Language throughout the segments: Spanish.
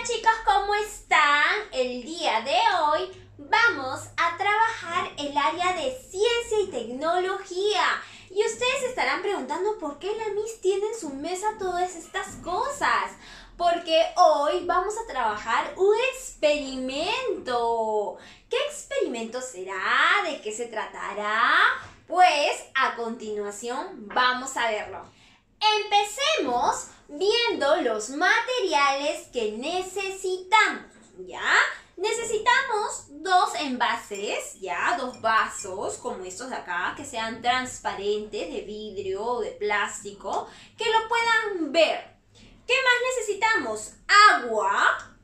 Chicos, ¿cómo están? El día de hoy vamos a trabajar el área de ciencia y tecnología. Y ustedes estarán preguntando por qué la Miss tiene en su mesa todas estas cosas. Porque hoy vamos a trabajar un experimento. ¿Qué experimento será? ¿De qué se tratará? Pues a continuación vamos a verlo. Empecemos viendo los materiales que necesitamos, ¿ya? Necesitamos dos envases, ¿ya? Dos vasos como estos de acá, que sean transparentes, de vidrio o de plástico, que lo puedan ver. ¿Qué más necesitamos? Agua,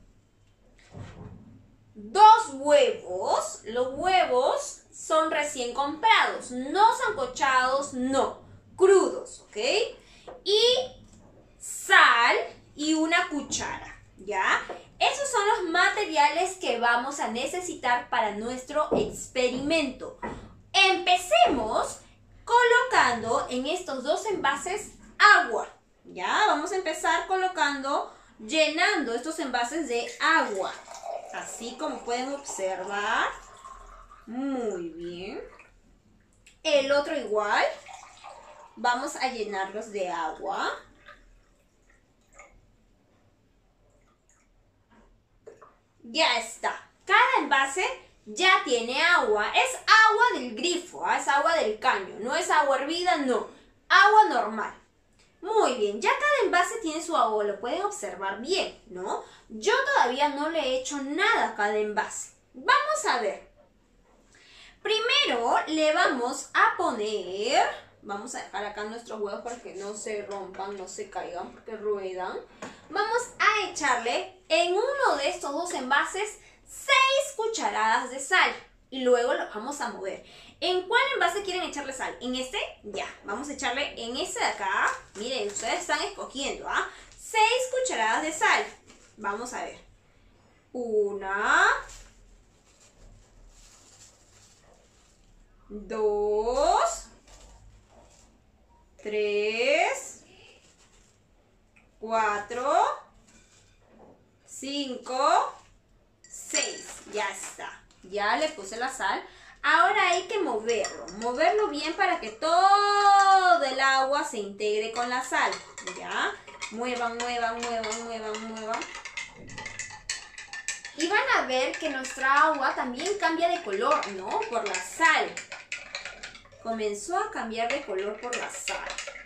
dos huevos. Los huevos son recién comprados, no sancochados, no, crudos, ¿ok? Y sal y una cuchara, ¿ya? Esos son los materiales que vamos a necesitar para nuestro experimento. Empecemos colocando en estos dos envases agua, ¿ya? Vamos a empezar llenando estos envases de agua, así como pueden observar. Muy bien. El otro igual. Vamos a llenarlos de agua. Ya está. Cada envase ya tiene agua. Es agua del grifo, es agua del caño. No es agua hervida, no. Agua normal. Muy bien, ya cada envase tiene su agua. Lo pueden observar bien, ¿no? Yo todavía no le he hecho nada a cada envase. Vamos a ver. Primero le vamos a poner... Vamos a dejar acá nuestros huevos para que no se rompan, no se caigan, porque ruedan. Vamos a echarle en uno de estos dos envases 6 cucharadas de sal. Y luego lo vamos a mover. ¿En cuál envase quieren echarle sal? ¿En este? Ya. Vamos a echarle en este de acá. Miren, ustedes están escogiendo, ¿ah? 6 cucharadas de sal. Vamos a ver. 1, 2, 3, 4, 5, 6. Ya está. Ya le puse la sal. Ahora hay que moverlo. Moverlo bien para que todo el agua se integre con la sal. ¿Ya? Muevan, muevan, muevan, muevan, muevan. Y van a ver que nuestra agua también cambia de color, ¿no? Por la sal. Comenzó a cambiar de color por la sal.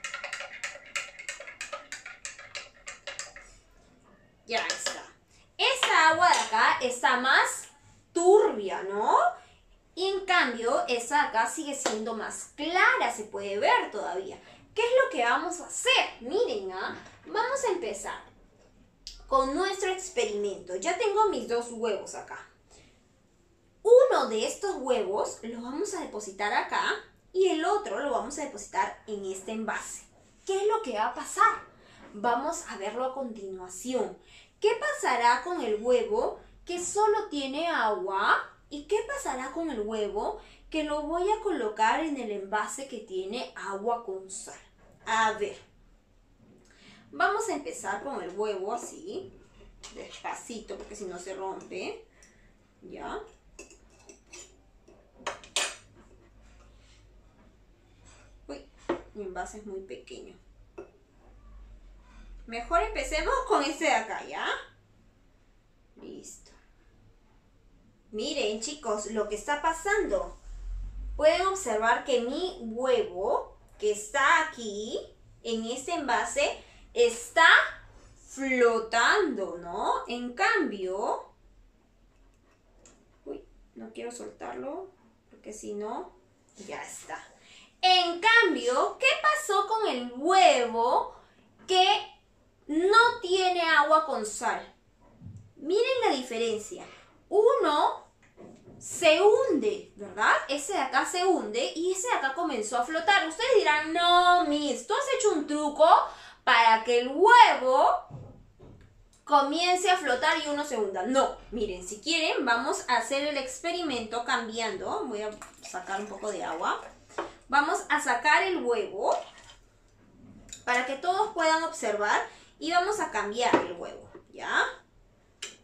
Ya está. Esa agua de acá está más turbia, ¿no? Y en cambio, esa de acá sigue siendo más clara, se puede ver todavía. ¿Qué es lo que vamos a hacer? Miren, ¿ah? Vamos a empezar con nuestro experimento. Ya tengo mis dos huevos acá. Uno de estos huevos lo vamos a depositar acá. Y el otro lo vamos a depositar en este envase. ¿Qué es lo que va a pasar? Vamos a verlo a continuación. ¿Qué pasará con el huevo que solo tiene agua? ¿Y qué pasará con el huevo que lo voy a colocar en el envase que tiene agua con sal? A ver. Vamos a empezar con el huevo así. Despacito porque si no se rompe. ¿Ya? Mi envase es muy pequeño. Mejor empecemos con este de acá, ¿ya? Listo. Miren, chicos, lo que está pasando. Pueden observar que mi huevo, que está aquí, en este envase, está flotando, ¿no? En cambio... Uy, no quiero soltarlo, porque si no, ya está. En cambio, ¿qué pasó con el huevo que no tiene agua con sal? Miren la diferencia. Uno se hunde, ¿verdad? Ese de acá se hunde y ese de acá comenzó a flotar. Ustedes dirán, no, Miss, tú has hecho un truco para que el huevo comience a flotar y uno se hunda. No, miren, si quieren, vamos a hacer el experimento cambiando. Voy a sacar un poco de agua. Vamos a sacar el huevo para que todos puedan observar y vamos a cambiar el huevo, ¿ya?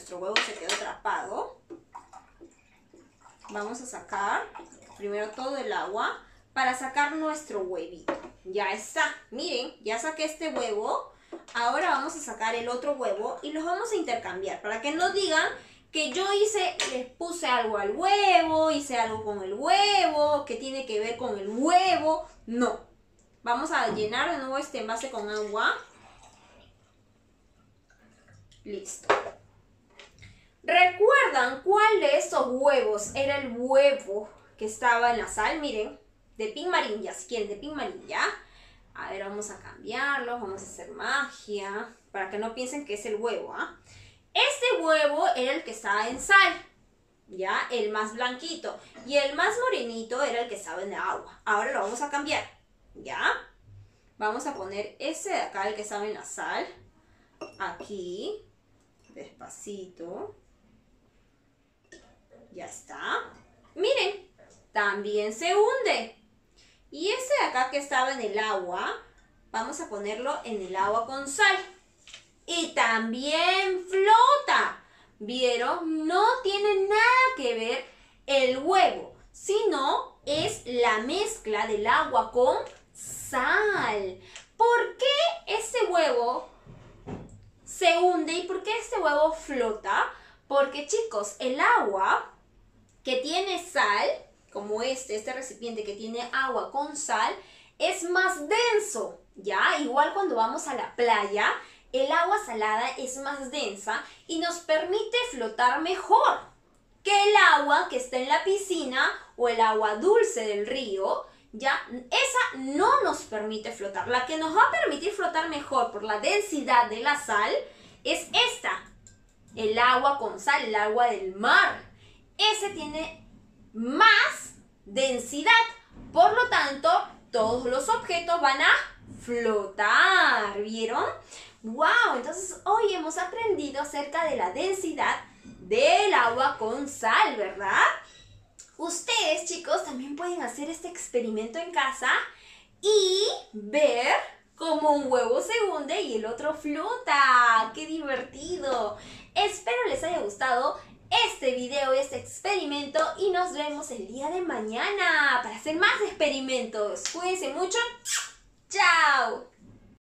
nuestro huevo se quedó atrapado. Vamos a sacar primero todo el agua para sacar nuestro huevito. Ya está. Miren, ya saqué este huevo. Ahora vamos a sacar el otro huevo y los vamos a intercambiar para que no digan que yo les puse algo al huevo, hice algo con el huevo, que tiene que ver con el huevo. No. Vamos a llenar de nuevo este envase con agua. Listo. ¿Recuerdan cuál de estos huevos era el huevo que estaba en la sal? Miren, de Pink Marine, si quieren, de Pink Marine, ¿ya? A ver, vamos a cambiarlo, vamos a hacer magia, para que no piensen que es el huevo, ¿ah? Este huevo era el que estaba en sal, ¿ya? El más blanquito. Y el más morenito era el que estaba en agua. Ahora lo vamos a cambiar, ¿ya? Vamos a poner ese de acá, el que estaba en la sal, aquí, despacito. Ya está. Miren, también se hunde. Y ese de acá que estaba en el agua, vamos a ponerlo en el agua con sal. Y también flota. ¿Vieron? No tiene nada que ver el huevo, sino es la mezcla del agua con sal. ¿Por qué este huevo se hunde y por qué este huevo flota? Porque, chicos, el agua que tiene sal, como este recipiente que tiene agua con sal, es más denso, ¿ya? Igual cuando vamos a la playa, el agua salada es más densa y nos permite flotar mejor que el agua que está en la piscina o el agua dulce del río, ¿ya? Esa no nos permite flotar. La que nos va a permitir flotar mejor por la densidad de la sal es esta, el agua con sal, el agua del mar. Ese tiene más densidad, por lo tanto, todos los objetos van a flotar, ¿vieron? ¡Wow! Entonces, hoy hemos aprendido acerca de la densidad del agua con sal, ¿verdad? Ustedes, chicos, también pueden hacer este experimento en casa y ver cómo un huevo se hunde y el otro flota. ¡Qué divertido! Espero les haya gustado este video y este experimento y nos vemos el día de mañana para hacer más experimentos. Cuídense mucho. ¡Chao!